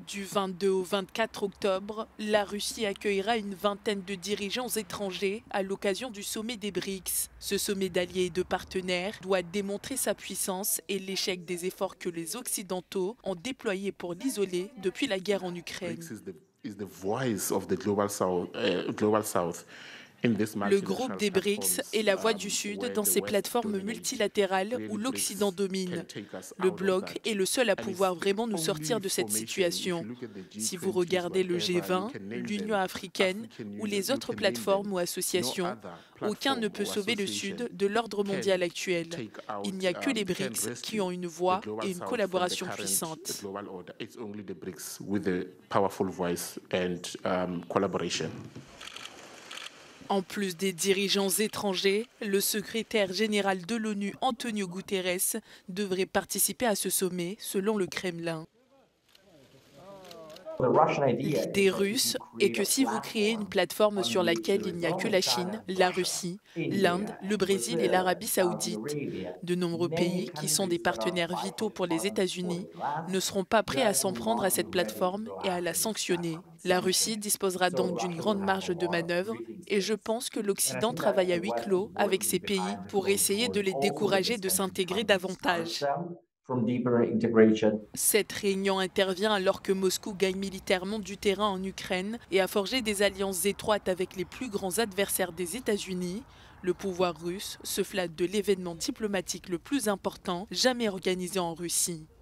Du 22 au 24 octobre, la Russie accueillera une vingtaine de dirigeants étrangers à l'occasion du sommet des BRICS. Ce sommet d'alliés et de partenaires doit démontrer sa puissance et l'échec des efforts que les Occidentaux ont déployés pour l'isoler depuis la guerre en Ukraine. Le groupe des BRICS est la voix du Sud dans ces plateformes multilatérales où l'Occident domine. Le bloc est le seul à pouvoir vraiment nous sortir de cette situation. Si vous regardez le G20, l'Union africaine ou les autres plateformes ou associations, aucun ne peut sauver le Sud de l'ordre mondial actuel. Il n'y a que les BRICS qui ont une voix et une collaboration puissante. En plus des dirigeants étrangers, le secrétaire général de l'ONU, Antonio Guterres, devrait participer à ce sommet, selon le Kremlin. L'idée russe est que si vous créez une plateforme sur laquelle il n'y a que la Chine, la Russie, l'Inde, le Brésil et l'Arabie saoudite, de nombreux pays qui sont des partenaires vitaux pour les États-Unis ne seront pas prêts à s'en prendre à cette plateforme et à la sanctionner. La Russie disposera donc d'une grande marge de manœuvre et je pense que l'Occident travaille à huis clos avec ces pays pour essayer de les décourager de s'intégrer davantage. Cette réunion intervient alors que Moscou gagne militairement du terrain en Ukraine et a forgé des alliances étroites avec les plus grands adversaires des États-Unis. Le pouvoir russe se flatte de l'événement diplomatique le plus important jamais organisé en Russie.